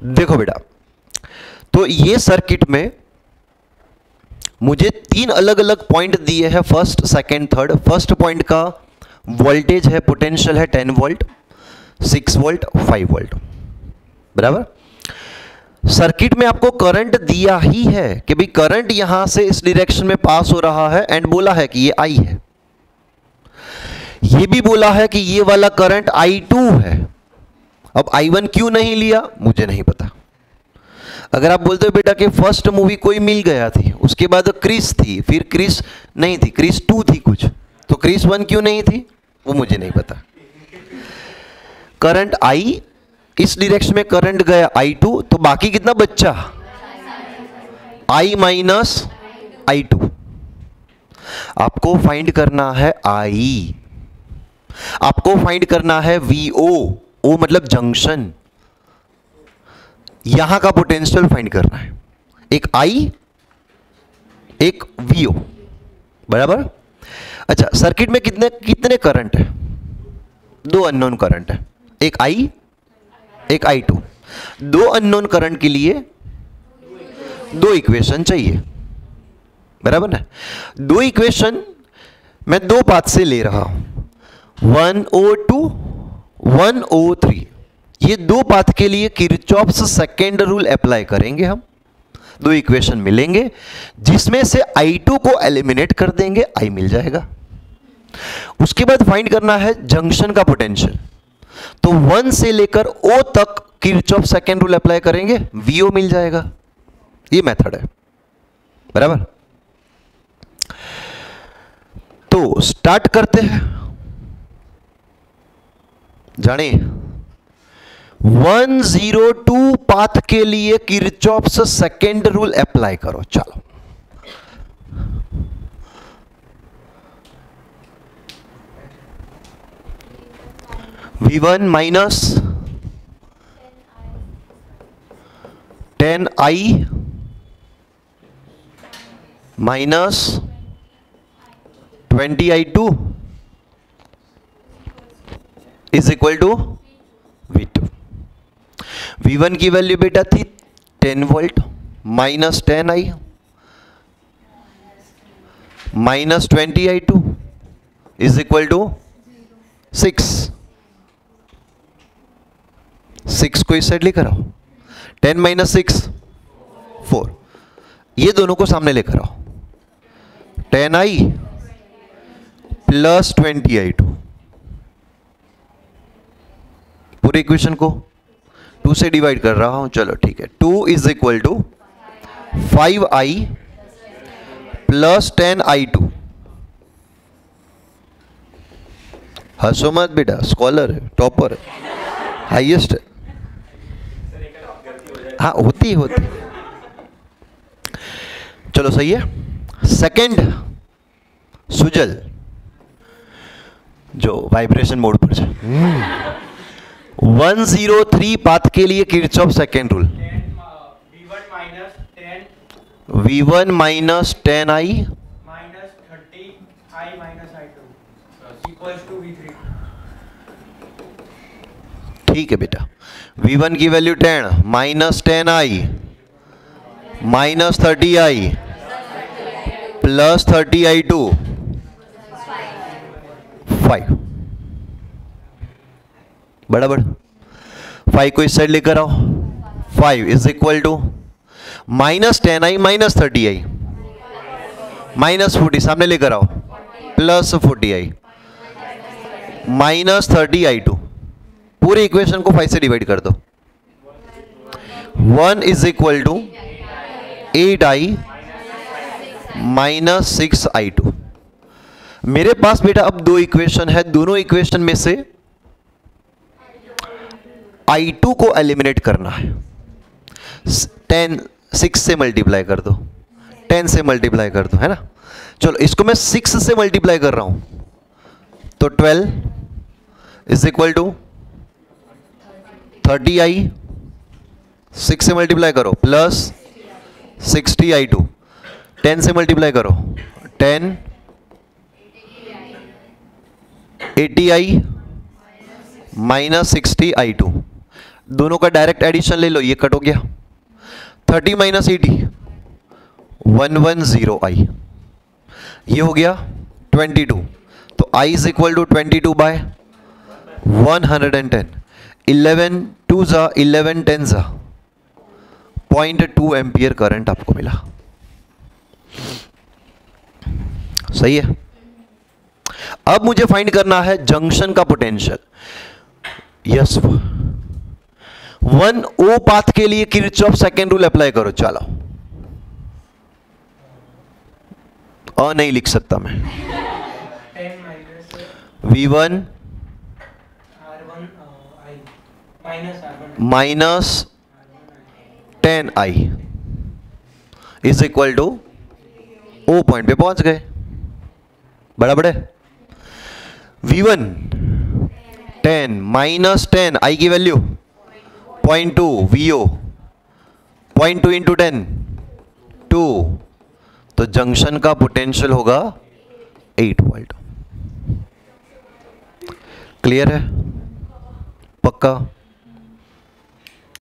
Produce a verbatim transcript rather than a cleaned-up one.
देखो बेटा, तो ये सर्किट में मुझे तीन अलग अलग पॉइंट दिए हैं, first second third. First point का वोल्टेज है, पोटेंशियल है ten volt, six volt, five volt, बराबर। सर्किट में आपको करंट दिया ही है कि भाई करंट यहां से इस डायरेक्शन में पास हो रहा है, एंड बोला है कि ये आई है। ये भी बोला है कि ये वाला करंट आई टू है। अब आई वन क्यों नहीं लिया मुझे नहीं पता। अगर आप बोलते हो बेटा कि फर्स्ट मूवी कोई मिल गया थी, उसके बाद क्रिस थी, फिर क्रिस नहीं थी, क्रिस टू थी कुछ, तो क्रिस वन क्यों नहीं थी वो मुझे नहीं पता। करंट आई, इस डायरेक्शन में करंट गया आई टू, तो बाकी कितना बच्चा आई माइनस आई टू। आपको फाइंड करना है आई, आपको फाइंड करना है वी ओ, ओ मतलब जंक्शन, यहां का पोटेंशियल फाइंड करना है। एक आई एक वी ओ, बराबर। अच्छा, सर्किट में कितने कितने करंट है? दो अननोन करंट है, एक आई एक आई टू। दो अननोन करंट के लिए दो इक्वेशन चाहिए, बराबर ना। दो इक्वेशन मैं दो पाथ से ले रहा हूं, one O two one O three. ये दो पाथ के लिए किरचॉफ्स सेकेंड रूल अप्लाई करेंगे हम। दो इक्वेशन मिलेंगे जिसमें से आई टू को एलिमिनेट कर देंगे, आई मिल जाएगा। उसके बाद फाइंड करना है जंक्शन का पोटेंशियल। तो वन से लेकर ओ तक किरचॉफ सेकेंड रूल अप्लाई करेंगे, वीओ मिल जाएगा। ये मेथड है, बराबर। तो स्टार्ट करते हैं। जाने वन जीरो टू पाथ के लिए किरचॉफ्स सेकेंड रूल अप्लाई करो। चलो, V one minus ten I minus twenty I two is equal to V two. V one की वैल्यू बेटा थी ten volt, minus ten I minus twenty I two is equal to six. Six को इस side लेकर आओ, ten minus six four, ये दोनों को सामने लेकर आओ। Ten I plus twenty I two, पूरे इक्वेशन को टू से डिवाइड कर रहा हूं। चलो ठीक है, two is equal to five I plus ten I two. हंसो मत बेटा, स्कॉलर है, टॉपर है, हाईएस्ट है। हाँ होती होती। चलो सही है। सेकंड सुजल जो वाइब्रेशन मोड पर है, वन जीरो थ्री पाथ के लिए Kirchhoff second rule. V one minus ten I minus thirty I minus I two equals to V three. ठीक है बेटा, वी वन की value ten, minus ten I minus thirty I plus thirty I two five, बराबर। Five को इस side लेकर आओ, five is equal to minus ten I minus thirty I minus forty, सामने लेकर आओ, plus forty I minus thirty I two. पूरे equation को फाइव से डिवाइड कर दो। One is equal to eight I minus six I two. मेरे पास बेटा अब दो इक्वेशन है, दोनों इक्वेशन में से आई टू को एलिमिनेट करना है। टेन सिक्स से मल्टीप्लाई कर दो, टेन से मल्टीप्लाई कर दो, है ना। चलो इसको मैं सिक्स से मल्टीप्लाई कर रहा हूं, तो twelve is equal to thirty I, six से मल्टीप्लाई करो, plus sixty I two, ten से मल्टीप्लाई करो, ten eighty I minus sixty I two. दोनों का डायरेक्ट एडिशन ले लो, ये कट हो गया। Thirty minus eighty, one one zero I, ये हो गया ट्वेंटी टू। तो I is equal to twenty two by one hundred and ten, eleven two जा इलेवन टेन जा पॉइंट टू एम्पियर करंट आपको मिला। सही है। अब मुझे फाइंड करना है जंक्शन का potential. Yes, one O path के लिए किरचॉफ सेकेंड रूल अप्लाई करो। चलो, अ नहीं लिख सकता मैं। Ten minus V one R one I minus R one minus ten I is equal to O point पे पहुंच गए। बराबर है। V one ten minus ten, I की value point two, V O point two into ten two, तो junction का potential होगा eight volt. Clear है? पक्का?